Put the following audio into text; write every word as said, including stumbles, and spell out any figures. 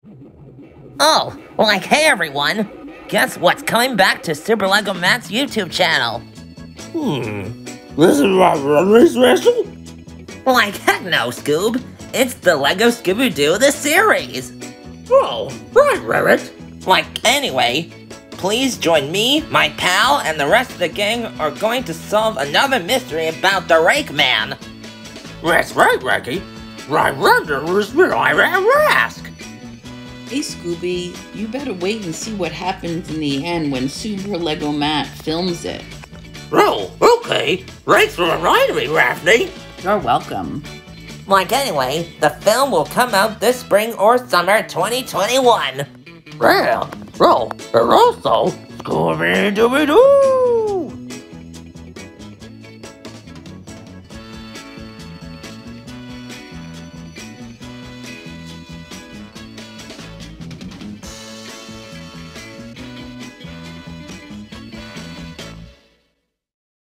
Oh, like hey everyone! Guess what's coming back to Super Lego Matt's YouTube channel? Hmm, this is my runway special? Like heck no, Scoob! It's the Lego Scooby-Doo the series! Oh, right, Rabbit. Like anyway, please join me, my pal, and the rest of the gang are going to solve another mystery about the Rake Man. That's right, Reggie. I wonder who's been I ask. Hey Scooby, you better wait and see what happens in the end when Super Lego Matt films it. Oh, okay. Thanks for reminding me, Daphne. You're welcome. Like anyway, the film will come out this spring or summer twenty twenty-one. Yeah, well, and also, Scooby-Dooby-Doo!